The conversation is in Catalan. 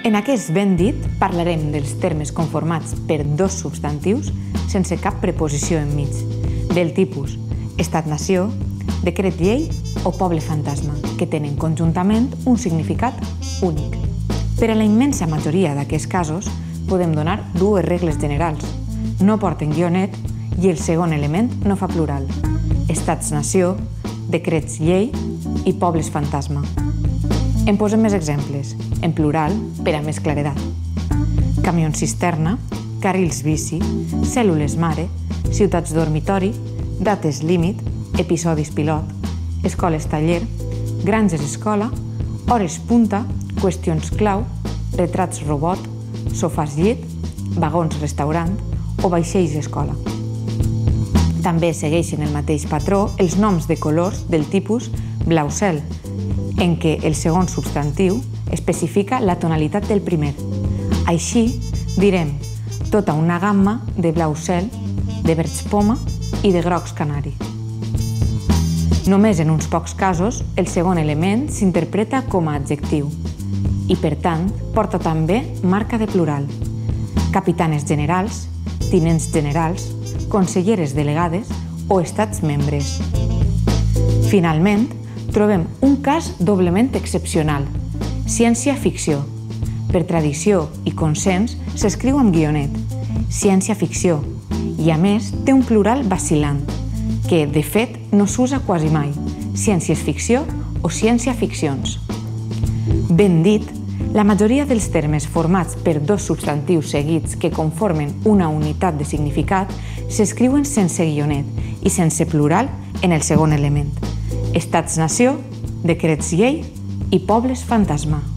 En aquest ben dit parlarem dels termes conformats per dos substantius sense cap preposició enmig, del tipus estat-nació, decret-llei o poble fantasma, que tenen conjuntament un significat únic. Per a la immensa majoria d'aquests casos podem donar dues regles generals. No porten guionet i el segon element no fa plural. Estats-nació, decrets-llei i pobles fantasma. En posem més exemples, en plural, per a més claredat. Camions cisterna, carrils bici, cèl·lules mare, ciutats dormitori, dates límit, episodis pilot, escoles taller, granges escola, hores punta, qüestions clau, retrats robot, sofàs llit, vagons restaurant o vaixells escola. També segueixen el mateix patró els noms de colors del tipus blau cel, en què el segon substantiu especifica la tonalitat del primer. Així, direm tota una gamma de blau cel, de verds poma i de grocs canari. Només en uns pocs casos, el segon element s'interpreta com a adjectiu i, per tant, porta també marca de plural. Capitanes generals, tinents generals, conselleres delegades o estats membres. Finalment, trobem un cas doblement excepcional, ciència-ficció. Per tradició i consens s'escriu amb guionet, ciència-ficció, i a més té un plural vacil·lant, que de fet no s'usa quasi mai, ciències-ficció o ciència-ficcions. Ben dit, la majoria dels termes formats per dos substantius seguits que conformen una unitat de significat s'escriuen sense guionet i sense plural en el segon element. Estats-nació, decrets-llei i pobles fantasma.